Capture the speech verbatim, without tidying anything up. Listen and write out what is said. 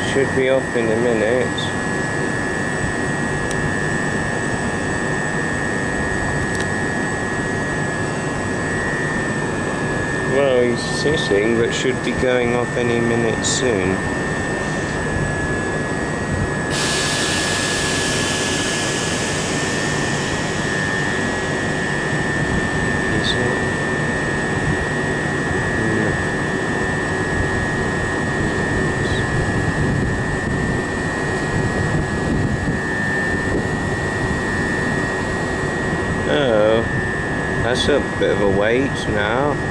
should be off in a minute. Well, he's sitting, but should be going off any minute soon. Is it? No. Oh, that's a bit of a wait now.